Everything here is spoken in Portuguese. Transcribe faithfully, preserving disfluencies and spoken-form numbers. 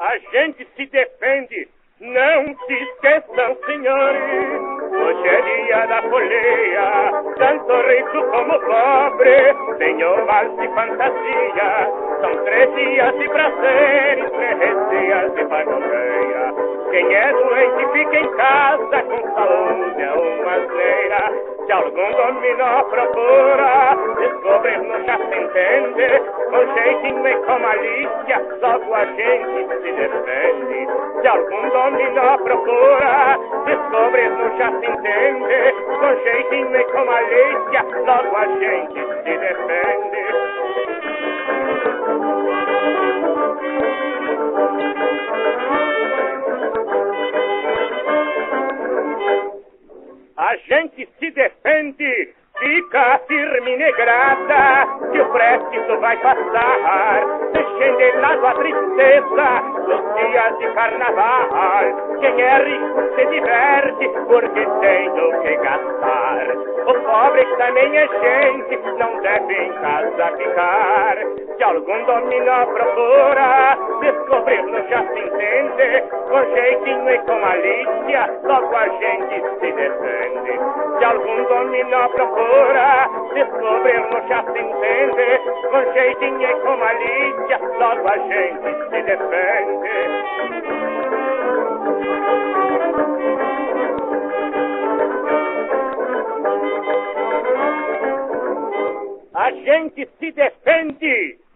A gente se defende, não se esqueçam, senhores. Hoje é dia da folia, tanto rico como pobre. Senhor, vale de fantasia, são três dias de prazer e três dias de panoreia. Quem é doente fica em casa com saúde, é uma asneira. Se algum dominó procura, descobrir no já se entende. Com jeitinho e com malícia, logo a gente se defende. Se algum dominó procura, descobrir no já se entende. Com jeitinho e com malícia, logo a gente se defende. A gente se defende, fica firme e negrada, que o préstito vai passar, deixando lado a tristeza dos dias de carnaval. Quem é rico se diverte, porque tem do que gastar. O pobre também é gente, não deve em casa ficar. Se algum dominó procura, descobrir-no já se entende. Com jeitinho e com malícia, logo a gente se defende. Se algum dominó procura, descobrir-no já se entende. Com jeitinho e com malícia, logo a gente se defende. A gente se defende,